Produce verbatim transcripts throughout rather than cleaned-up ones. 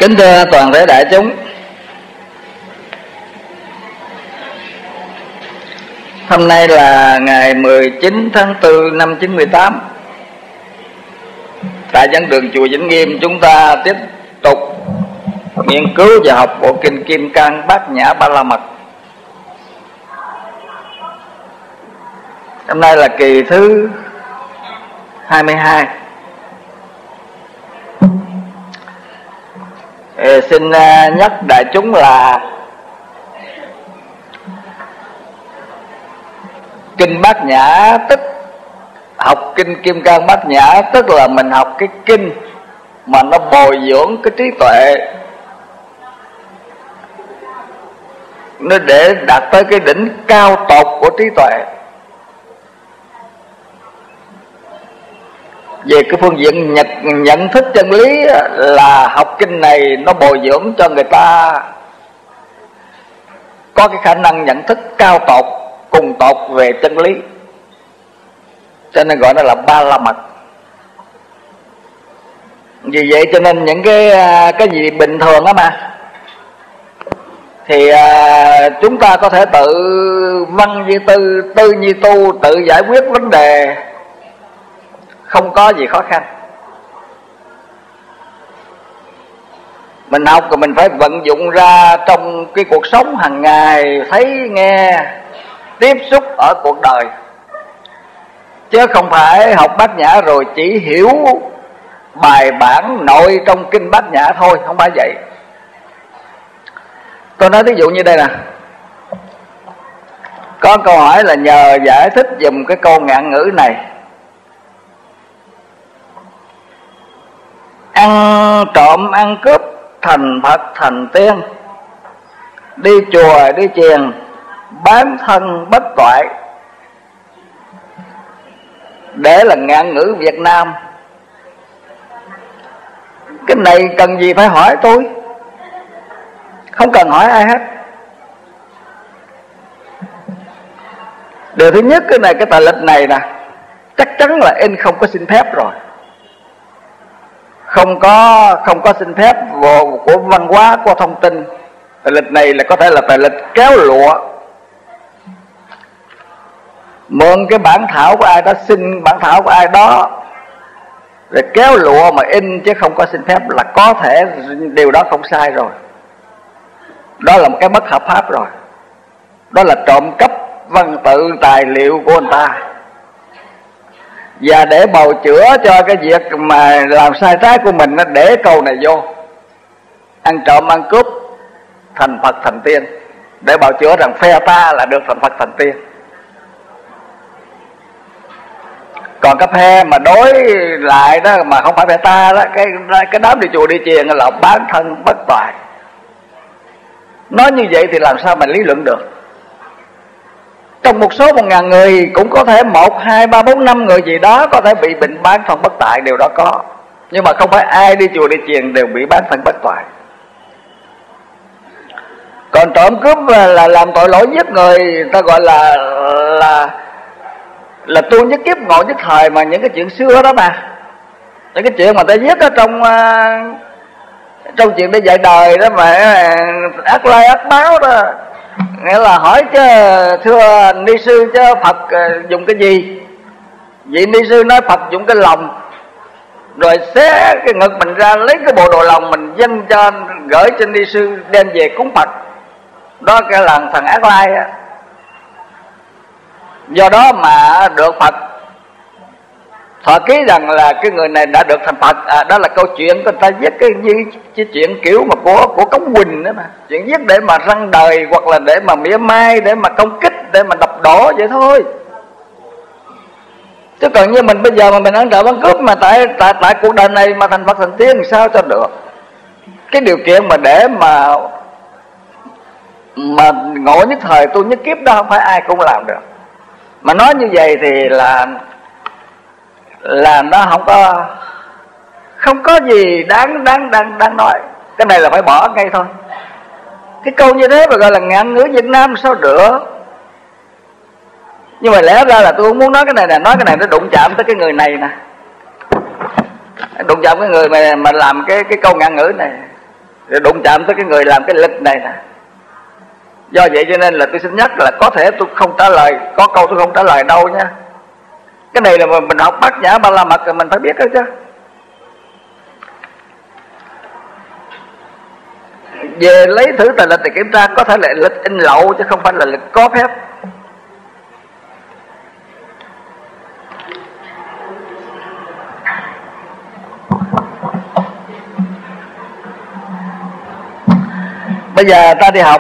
Kính thưa toàn thể đại chúng, hôm nay là ngày mười chín tháng tư năm chín mươi tám. Tại giảng đường chùa Vĩnh Nghiêm, chúng ta tiếp tục nghiên cứu và học bộ kinh Kim Cang Bát Nhã Ba La Mật. Hôm nay là kỳ thứ hai mươi hai. Ờ, xin nhắc đại chúng là kinh Bát Nhã, tức học kinh Kim Cang Bát Nhã, tức là mình học cái kinh mà nó bồi dưỡng cái trí tuệ, nó để đạt tới cái đỉnh cao tột của trí tuệ. Về cái phương diện nhận, nhận thức chân lý là học kinh này nó bồi dưỡng cho người ta có cái khả năng nhận thức cao tột, cùng tột về chân lý, cho nên gọi nó là Ba La Mật. Vì vậy cho nên những cái cái gì bình thường á mà thì à, chúng ta có thể tự văn như tư, tư như tu, tự giải quyết vấn đề, không có gì khó khăn. Mình học rồi mình phải vận dụng ra trong cái cuộc sống hàng ngày, thấy nghe tiếp xúc ở cuộc đời, chứ không phải học Bát Nhã rồi chỉ hiểu bài bản nội trong kinh Bát Nhã thôi, không phải vậy. Tôi nói ví dụ như đây nè, có câu hỏi là nhờ giải thích dùm cái câu ngạn ngữ này: ăn trộm ăn cướp thành Phật thành tiên, đi chùa đi chiền bán thân bất toại. Để là ngạn ngữ Việt Nam. Cái này cần gì phải hỏi tôi, không cần hỏi ai hết. Điều thứ nhất, cái này cái tờ lịch này nè, chắc chắn là in không có xin phép rồi, không có không có xin phép của, của văn hóa, của thông tin. Tờ lịch này là có thể là tờ lịch kéo lụa, mượn cái bản thảo của ai đó, xin bản thảo của ai đó rồi kéo lụa mà in, chứ không có xin phép, là có thể điều đó không sai rồi. Đó là một cái bất hợp pháp rồi. Đó là trộm cắp văn tự tài liệu của người ta. Và để bào chữa cho cái việc mà làm sai trái của mình, nó để câu này vô: ăn trộm ăn cướp thành Phật thành tiên, để bào chữa rằng phe ta là được thành Phật thành tiên. Còn cái phe mà đối lại đó mà không phải phe ta đó, cái cái đám đi chùa đi chiền là bán thân bất toại. Nói như vậy thì làm sao mà lý luận được? Trong một số một ngàn người cũng có thể một, hai, ba, bốn, năm người gì đó có thể bị bệnh bán thân bất toại, điều đó có. Nhưng mà không phải ai đi chùa đi chiền đều bị bán thân bất toại. Còn trộm cướp là làm tội lỗi giết người, ta gọi là là là tu nhất kiếp ngộ nhất thời, mà những cái chuyện xưa đó mà, những cái chuyện mà ta viết ở trong uh, trong chuyện để dạy đời đó mà, ác lai ác báo đó. Nghĩa là hỏi chứ thưa ni sư, chứ Phật dùng cái gì? Vị ni sư nói Phật dùng cái lòng, rồi xé cái ngực mình ra, lấy cái bộ đồ lòng mình dâng cho, gửi cho ni sư đem về cúng Phật. Đó cái là thằng ác lai á. Do đó mà được Phật thọ ký rằng là cái người này đã được thành Phật. À, đó là câu chuyện người ta viết cái như cái chuyện kiểu mà của của Cống Quỳnh đó mà, chuyện viết để mà răng đời, hoặc là để mà mỉa mai, để mà công kích, để mà đập đổ vậy thôi. Chứ còn như mình bây giờ mà mình ăn trộm ăn cướp mà tại tại tại cuộc đời này mà thành Phật thành tiên thì sao cho được? Cái điều kiện mà để mà mà ngộ nhất thời tu nhất kiếp đó không phải ai cũng làm được. Mà nói như vậy thì là là nó không có không có gì đáng đáng đáng đáng nói. Cái này là phải bỏ ngay thôi. Cái câu như thế mà gọi là ngạn ngữ Việt Nam sao được? Nhưng mà lẽ ra là tôi không muốn nói cái này nè, nói cái này nó đụng chạm tới cái người này nè, đụng chạm cái người mà mà làm cái cái câu ngạn ngữ này. để đụng chạm tới cái người làm cái lịch này nè. Do vậy cho nên là tôi xin nhắc là có thể tôi không trả lời, có câu tôi không trả lời đâu nha. Cái này là mình học Bát Nhã Ba La Mật rồi mình phải biết đó chứ. Về lấy thử tờ lịch để kiểm tra, có thể là lịch in lậu chứ không phải là lịch có phép. Bây giờ ta đi học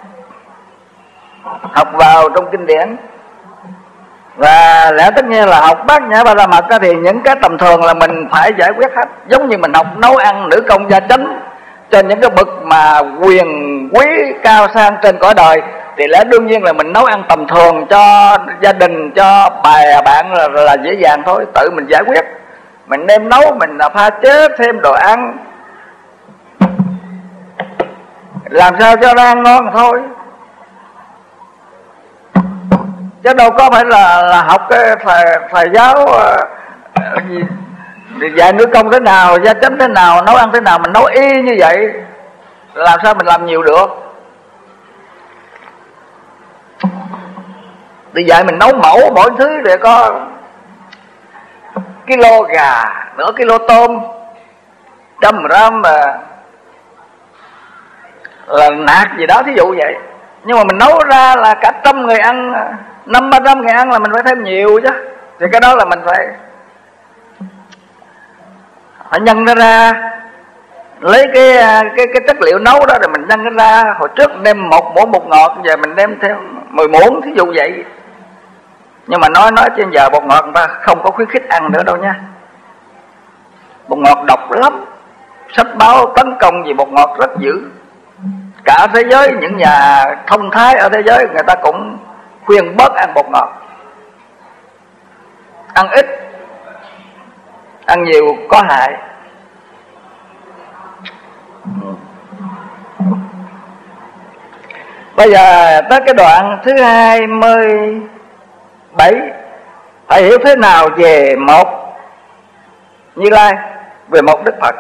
Học vào trong kinh điển, và lẽ tất nhiên là học Bát Nhã Ba La Mật thì những cái tầm thường là mình phải giải quyết hết. Giống như mình học nấu ăn nữ công gia chánh cho những cái bậc mà quyền quý cao sang trên cõi đời, thì lẽ đương nhiên là mình nấu ăn tầm thường cho gia đình, cho bè bạn là, là dễ dàng thôi, tự mình giải quyết. Mình nêm nấu, mình pha chế thêm đồ ăn, làm sao cho nó ăn ngon thôi, chứ đâu có phải là là học cái thầy, thầy giáo uh, gì dạy nữ công thế nào, gia chánh thế nào, nấu ăn thế nào, mình nấu y như vậy, làm sao mình làm nhiều được. Thì dạy mình nấu mẫu mỗi thứ để có kilo gà, nửa kilo tôm, trăm gram mà là nạc gì đó, thí dụ vậy. Nhưng mà mình nấu ra là cả trăm người ăn, năm ba trăm người ăn là mình phải thêm nhiều chứ. Thì cái đó là mình phải phải nhân nó ra, lấy cái cái cái chất liệu nấu đó rồi mình nhân nó ra. Hồi trước đem một muỗng bột ngọt, giờ mình đem theo mười muỗng, thí dụ vậy. Nhưng mà nói nói trên giờ bột ngọt người ta không có khuyến khích ăn nữa đâu nha. Bột ngọt độc lắm, sách báo tấn công vì bột ngọt rất dữ. Cả thế giới, những nhà thông thái ở thế giới người ta cũng khuyên bớt ăn bột ngọt, ăn ít, ăn nhiều có hại. Bây giờ tới cái đoạn thứ hai mươi bảy, phải hiểu thế nào về một Như Lai, về một Đức Phật.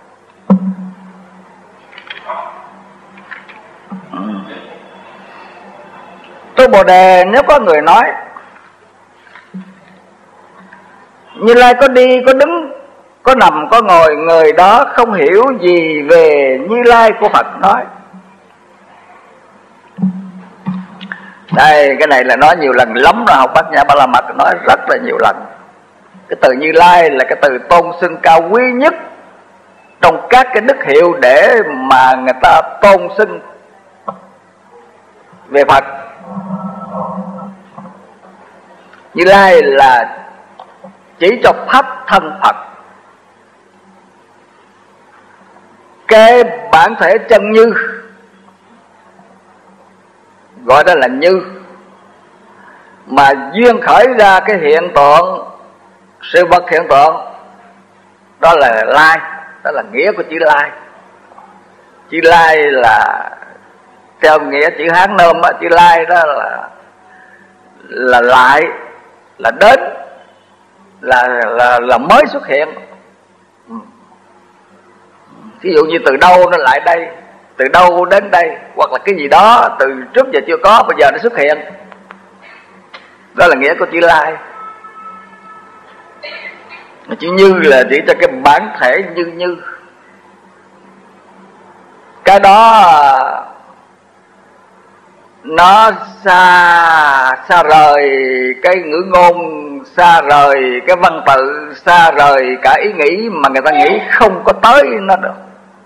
Tôi Bồ Đề, nếu có người nói Như Lai có đi, có đứng, có nằm, có ngồi, người đó không hiểu gì về Như Lai của Phật nói. Đây, cái này là nói nhiều lần lắm rồi, học Bát Nhã Ba La Mật nói rất là nhiều lần. Cái từ Như Lai là cái từ tôn xưng cao quý nhất trong các cái đức hiệu để mà người ta tôn xưng về Phật. Như Lai là chỉ cho pháp thân Phật, cái bản thể chân như, gọi đó là như, mà duyên khởi ra cái hiện tượng, sự vật hiện tượng, đó là lai, đó là nghĩa của chữ lai. Chữ lai là theo nghĩa chữ Hán Nôm, chữ lai đó là là lại, là đến, là là là mới xuất hiện. Ví dụ như từ đâu nó lại đây, từ đâu đến đây, hoặc là cái gì đó từ trước giờ chưa có, bây giờ nó xuất hiện, đó là nghĩa của chữ lai. Chữ như là chỉ cho cái bản thể như như. Cái đó nó xa xa rời cái ngữ ngôn, xa rời cái văn tự, xa rời cả ý nghĩ mà người ta nghĩ không có tới nó được.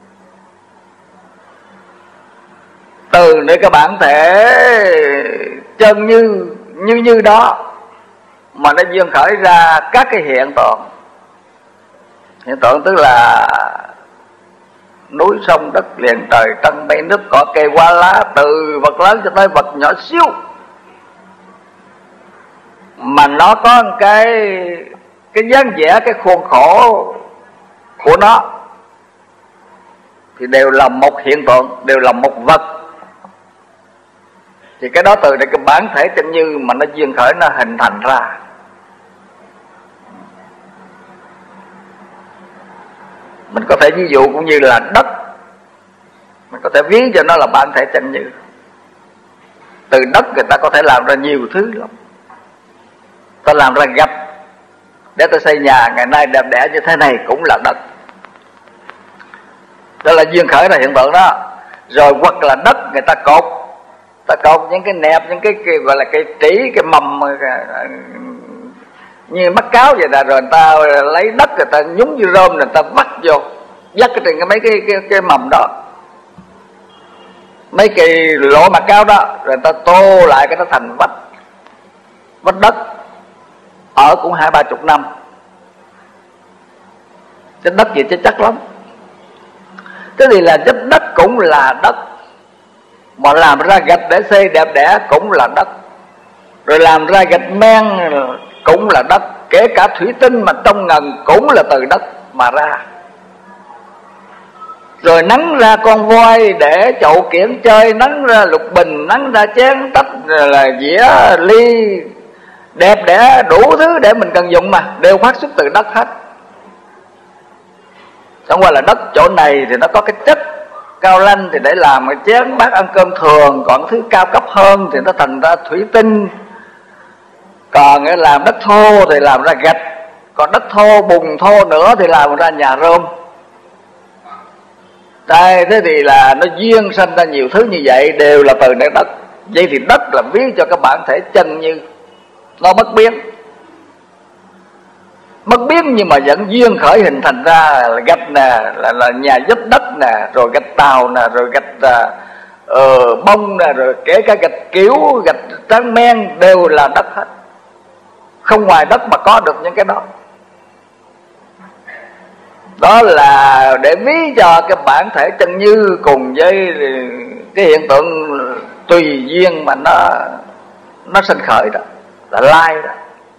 Từ nơi cái bản thể chân như như như đó mà nó duyên khởi ra các cái hiện tượng. Hiện tượng tức là núi sông đất liền trời trăng mây nước cỏ cây hoa lá, từ vật lớn cho tới vật nhỏ xíu, mà nó có cái cái dáng vẻ, cái khuôn khổ của nó, thì đều là một hiện tượng, đều là một vật. Thì cái đó từ đây cái bản thể chân như mà nó duyên khởi, nó hình thành ra. Mình có thể ví dụ cũng như là đất. có thể ví cho nó là bản thể chân như. Từ đất người ta có thể làm ra nhiều thứ lắm. Ta làm ra gạch để ta xây nhà ngày nay đẹp đẽ như thế này cũng là đất. Đó là duyên khởi ra hiện tượng đó. Rồi hoặc là đất người ta cột, ta cột những cái nẹp, những cái, cái gọi là cái trĩ, cái mầm như mắt cáo vậy là rồi người ta lấy đất người ta nhúng như rơm, người ta vắt vô, vắt cái trên cái mấy cái cái, cái mầm đó, mấy cái lỗ mặt cáo đó, rồi người ta tô lại cái nó thành vách vách đất, ở cũng hai ba chục năm. Cái đất gì chứ chắc lắm. Cái gì là chất đất cũng là đất, mà làm ra gạch để xây đẹp đẽ cũng là đất, rồi làm ra gạch men cũng là đất, kể cả thủy tinh mà trong ngần cũng là từ đất mà ra. Rồi nắng ra con voi để chậu kiển chơi, nắng ra lục bình, nắng ra chén tách, rồi là dĩa ly đẹp đẽ đủ thứ để mình cần dùng mà đều phát xuất từ đất hết. Chẳng qua là đất chỗ này thì nó có cái chất cao lanh thì để làm cái chén bát ăn cơm thường, còn thứ cao cấp hơn thì nó thành ra thủy tinh. Còn làm đất thô thì làm ra gạch, còn đất thô bùn thô nữa thì làm ra nhà rơm. Đây, thế thì là nó duyên sanh ra nhiều thứ như vậy, đều là từ nơi đất. Vậy thì đất là ví cho cái bản thể chân như, nó bất biến, mất biến nhưng mà vẫn duyên khởi hình thành ra là gạch nè, là, là nhà giúp đất nè, rồi gạch tàu nè, rồi gạch uh, bông nè, rồi kể cả gạch kiểu, gạch tráng men đều là đất hết. Không ngoài đất mà có được những cái đó. Đó là để ví cho cái bản thể chân như cùng với cái hiện tượng tùy duyên mà nó nó sinh khởi đó, là lai đó.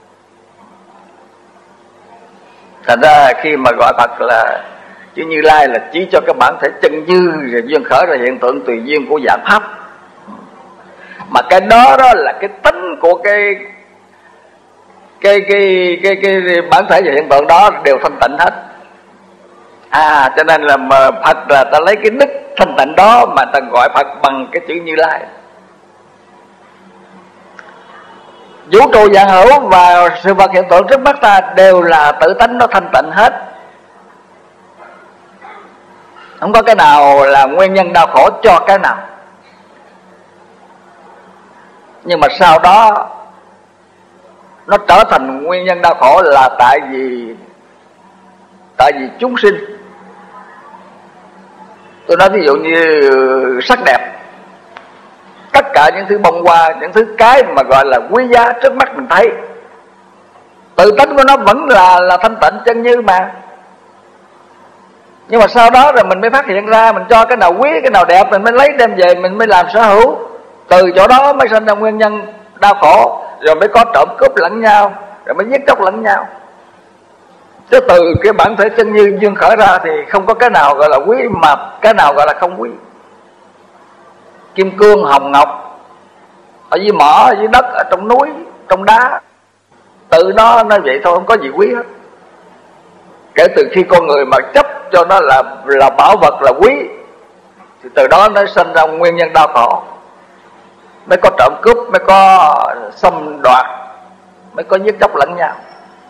Thành ra khi mà gọi Phật là chữ Như Lai là chỉ cho cái bản thể chân như, rồi duyên khởi ra hiện tượng tùy duyên của dạng pháp. Mà cái đó đó là cái tính của cái cái cái cái cái, cái bản thể và hiện tượng đó đều thanh tịnh hết. À cho nên là mà Phật là ta lấy cái đức thanh tịnh đó mà ta gọi Phật bằng cái chữ Như Lai. Vũ trụ vạn hữu và sự vật hiện tượng trước mắt ta đều là tự tánh nó thanh tịnh hết. Không có cái nào là nguyên nhân đau khổ cho cái nào. Nhưng mà sau đó nó trở thành nguyên nhân đau khổ là tại vì Tại vì chúng sinh. Tôi nói ví dụ như sắc đẹp, tất cả những thứ bông hoa, những thứ cái mà gọi là quý giá trước mắt mình thấy, tự tánh của nó vẫn là là thanh tịnh chân như mà. Nhưng mà sau đó rồi mình mới phát hiện ra, mình cho cái nào quý, cái nào đẹp mình mới lấy đem về, mình mới làm sở hữu. Từ chỗ đó mới sinh ra nguyên nhân đau khổ, rồi mới có trộm cướp lẫn nhau, rồi mới giết chóc lẫn nhau. Chứ từ cái bản thể chân như duyên khởi ra thì không có cái nào gọi là quý, mà cái nào gọi là không quý. Kim cương, hồng ngọc, ở dưới mỏ, ở dưới đất, ở trong núi, trong đá, tự nó nó vậy thôi, không có gì quý hết. Kể từ khi con người mà chấp cho nó là là bảo vật, là quý, thì từ đó nó sinh ra nguyên nhân đau khổ. Mới có trộm cướp, mới có xâm đoạt, mới có giết chóc lẫn nhau.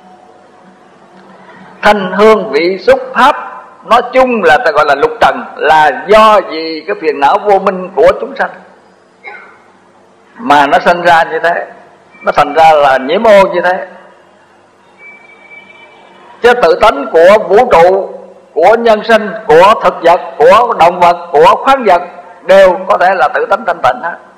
Thanh hương vị xúc pháp nói chung là ta gọi là lục trần, là do vì cái phiền não vô minh của chúng sanh mà nó sinh ra như thế, nó thành ra là nhiễm ô như thế. Chứ tự tánh của vũ trụ, của nhân sinh, của thực vật, của động vật, của khoáng vật đều có thể là tự tánh thanh tịnh hết.